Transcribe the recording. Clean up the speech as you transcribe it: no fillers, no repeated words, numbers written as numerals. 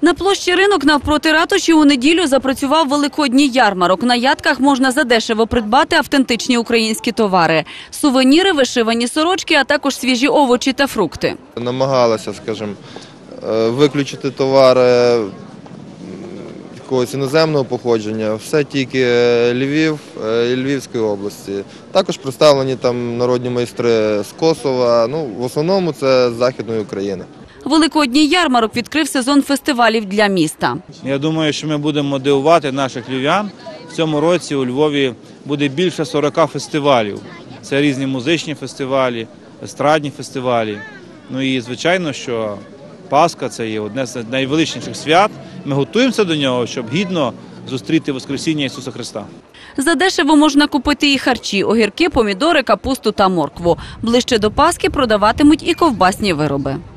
На площі Ринок навпроти ратуші у неділю запрацював великодній ярмарок. На ядках можна задешево придбати автентичні українські товари. Сувеніри, вишивані сорочки, а також свіжі овочі та фрукти. Намагалися, скажімо, виключити товари якогось іноземного походження. Все тільки Львів і Львівської області. Також представлені там народні майстри з Косова, в основному це з Західної України. Великодній ярмарок відкрив сезон фестивалів для міста. Я думаю, що ми будемо дивувати наших львів'ян. В цьому році у Львові буде більше 40 фестивалів. Це різні музичні фестивалі, естрадні фестивалі. І, звичайно, що Пасха – це є одне з найвеличніших свят. Ми готуємося до нього, щоб гідно зустріти Воскресіння Ісуса Христа. Задешево можна купити і харчі – огірки, помідори, капусту та моркву. Ближче до Пасхи продаватимуть і ковбасні вироби.